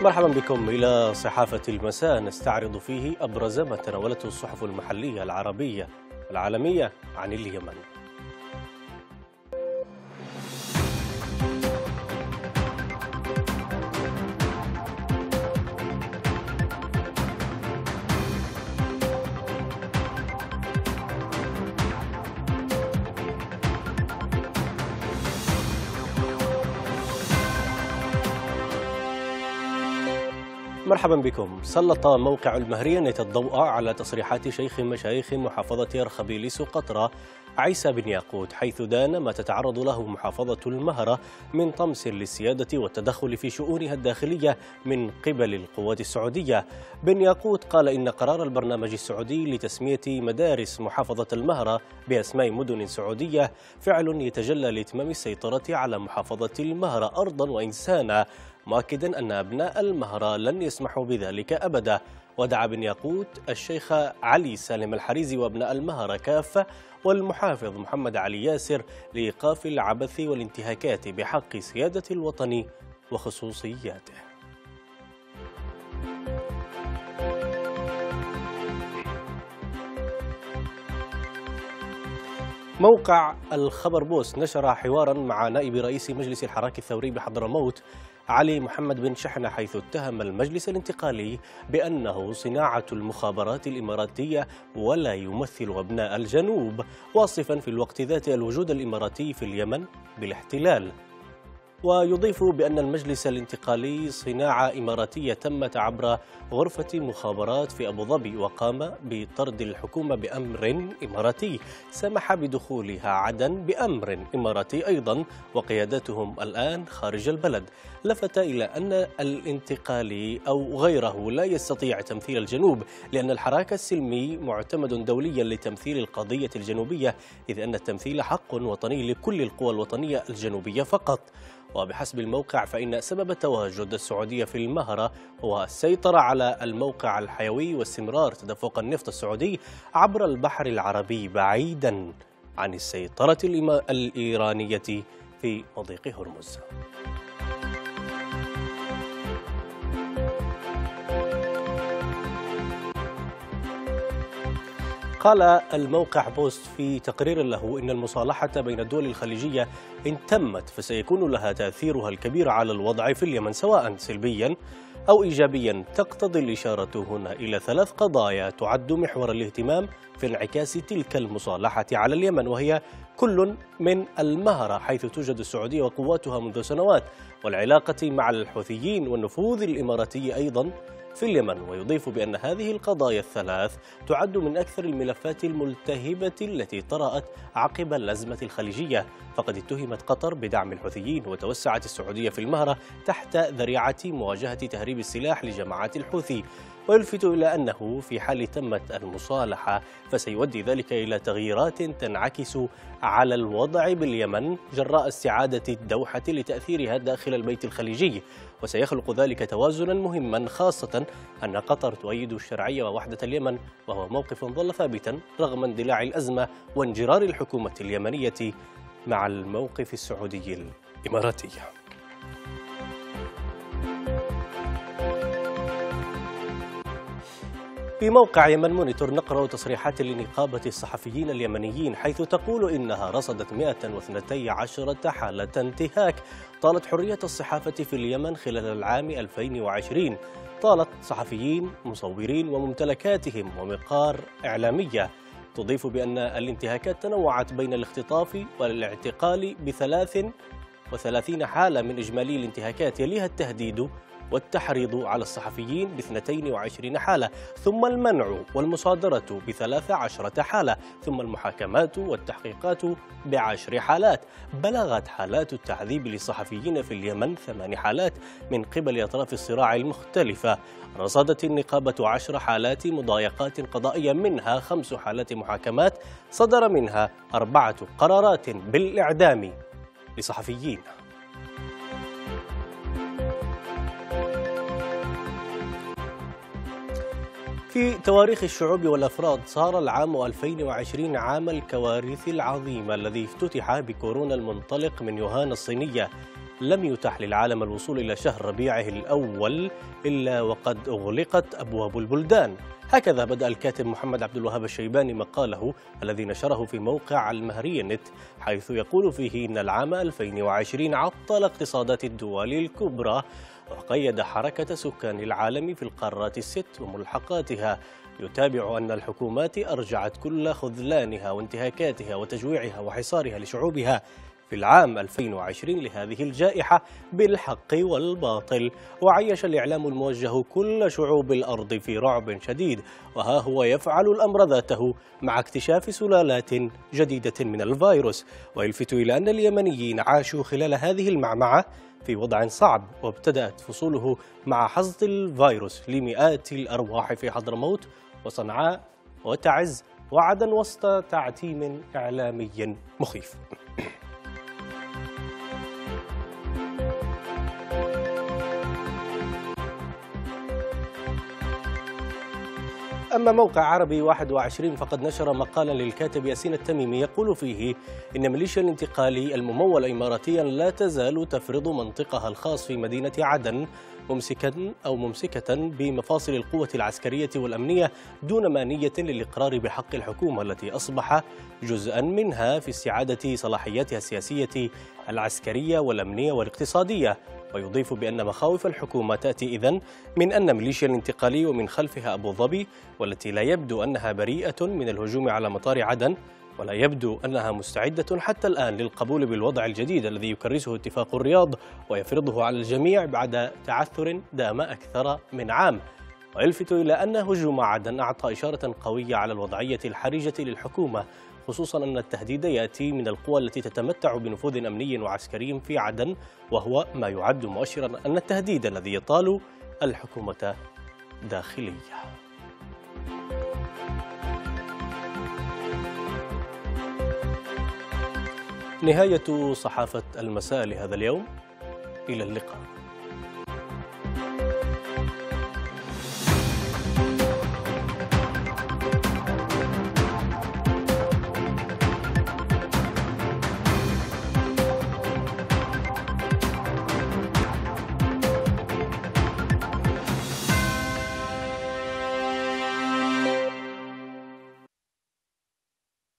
مرحبا بكم إلى صحافة المساء، نستعرض فيه أبرز ما تناولته الصحف المحلية العربية والعالمية عن اليمن. مرحبا بكم. سلط موقع المهرية الضوء على تصريحات شيخ مشايخ محافظة أرخبيل سقطرى عيسى بن ياقوت، حيث دان ما تتعرض له محافظة المهرة من طمس للسيادة والتدخل في شؤونها الداخلية من قبل القوات السعودية. بن ياقوت قال إن قرار البرنامج السعودي لتسمية مدارس محافظة المهرة بأسماء مدن سعودية فعل يتجلى لإتمام السيطرة على محافظة المهرة أرضا وإنسانا، مؤكدا أن أبناء المهرة لن يسمحوا بذلك أبدا. ودعا بن ياقوت الشيخ علي سالم الحريزي وأبناء المهرة كافة والمحافظ محمد علي ياسر لإيقاف العبث والانتهاكات بحق سيادة الوطن وخصوصياته. موقع الخبر بوست نشر حوارا مع نائب رئيس مجلس الحراك الثوري بحضرموت علي محمد بن شحنة، حيث اتهم المجلس الانتقالي بأنه صناعة المخابرات الإماراتية ولا يمثل أبناء الجنوب، واصفا في الوقت ذاته الوجود الإماراتي في اليمن بالاحتلال. ويضيف بأن المجلس الانتقالي صناعة إماراتية تمت عبر غرفة مخابرات في أبو ظبي، وقام بطرد الحكومة بأمر إماراتي سمح بدخولها عدن بأمر إماراتي أيضا، وقيادتهم الآن خارج البلد. لفت إلى أن الانتقالي أو غيره لا يستطيع تمثيل الجنوب، لأن الحراك السلمي معتمد دوليا لتمثيل القضية الجنوبية، إذ أن التمثيل حق وطني لكل القوى الوطنية الجنوبية فقط. وبحسب الموقع فإن سبب تواجد السعودية في المهرة هو السيطرة على الموقع الحيوي واستمرار تدفق النفط السعودي عبر البحر العربي بعيدا عن السيطرة الإيرانية في مضيق هرمز. قال الموقع بوست في تقرير له إن المصالحة بين الدول الخليجية إن تمت فسيكون لها تأثيرها الكبير على الوضع في اليمن سواء سلبيا أو إيجابيا. تقتضي الإشارة هنا إلى 3 قضايا تعد محور الاهتمام في انعكاس تلك المصالحة على اليمن، وهي كل من المهرة حيث توجد السعودية وقواتها منذ سنوات، والعلاقة مع الحوثيين، والنفوذ الإماراتي أيضا في اليمن. ويضيف بأن هذه القضايا الثلاث تعد من أكثر الملفات الملتهبة التي طرأت عقب الأزمة الخليجية، فقد اتهمت قطر بدعم الحوثيين، وتوسعت السعودية في المهرة تحت ذريعة مواجهة تهريب السلاح لجماعات الحوثي. ويلفت إلى أنه في حال تمت المصالحة فسيؤدي ذلك إلى تغييرات تنعكس على الوضع باليمن جراء استعادة الدوحة لتأثيرها داخل البيت الخليجي، وسيخلق ذلك توازنا مهما، خاصة أن قطر تؤيد الشرعية ووحدة اليمن، وهو موقف ظل ثابتا رغم اندلاع الأزمة وانجرار الحكومة اليمنية مع الموقف السعودي الإماراتي. في موقع يمن مونيتور نقرأ تصريحات لنقابة الصحفيين اليمنيين، حيث تقول إنها رصدت 112 حالة انتهاك طالت حرية الصحافة في اليمن خلال العام 2020. طالت صحفيين، مصورين وممتلكاتهم ومقار إعلامية. تضيف بأن الانتهاكات تنوعت بين الاختطاف والاعتقال ب33 حالة من إجمالي الانتهاكات، يليها التهديد والتحريض على الصحفيين ب22 حالة، ثم المنع والمصادرة ب13 حالة، ثم المحاكمات والتحقيقات ب10 حالات. بلغت حالات التعذيب للصحفيين في اليمن 8 حالات من قبل أطراف الصراع المختلفة. رصدت النقابة 10 حالات مضايقات قضائية، منها 5 حالات محاكمات صدر منها 4 قرارات بالإعدام لصحفيين. في تواريخ الشعوب والأفراد صار العام 2020 عام الكوارث العظيمة الذي افتتح بكورونا المنطلق من يوهان الصينية، لم يتح للعالم الوصول إلى شهر ربيعه الأول إلا وقد أغلقت أبواب البلدان. هكذا بدأ الكاتب محمد عبد الوهاب الشيباني مقاله الذي نشره في موقع المهري النت، حيث يقول فيه إن العام 2020 عطل اقتصادات الدول الكبرى وقيد حركة سكان العالم في القارات الست وملحقاتها. يتابع أن الحكومات أرجعت كل خذلانها وانتهاكاتها وتجويعها وحصارها لشعوبها في العام 2020 لهذه الجائحة بالحق والباطل، وعيش الإعلام الموجه كل شعوب الأرض في رعب شديد، وها هو يفعل الأمر ذاته مع اكتشاف سلالات جديدة من الفيروس. ويلفت إلى أن اليمنيين عاشوا خلال هذه المعمعة في وضع صعب، وابتدأت فصوله مع حصد الفيروس لمئات الأرواح في حضرموت وصنعاء وتعز وعدن وسط تعتيم إعلامي مخيف. أما موقع عربي 21 فقد نشر مقالا للكاتب ياسين التميمي يقول فيه إن ميليشيا الانتقالي الممولة إماراتيا لا تزال تفرض منطقها الخاص في مدينة عدن ممسكة بمفاصل القوة العسكرية والأمنية دون مانية للإقرار بحق الحكومة التي أصبح جزءا منها في استعادة صلاحياتها السياسية العسكرية والأمنية والاقتصادية. ويضيف بأن مخاوف الحكومة تأتي إذن من أن ميليشيا الانتقالي ومن خلفها أبو ظبي، والتي لا يبدو أنها بريئة من الهجوم على مطار عدن، ولا يبدو أنها مستعدة حتى الآن للقبول بالوضع الجديد الذي يكرسه اتفاق الرياض ويفرضه على الجميع بعد تعثر دام أكثر من عام. ويلفت إلى أن هجوم عدن أعطى إشارة قوية على الوضعية الحرجة للحكومة، خصوصا أن التهديد يأتي من القوى التي تتمتع بنفوذ أمني وعسكري في عدن، وهو ما يعد مؤشرا أن التهديد الذي يطال الحكومة داخلية. نهاية صحافة المساء لهذا اليوم، إلى اللقاء.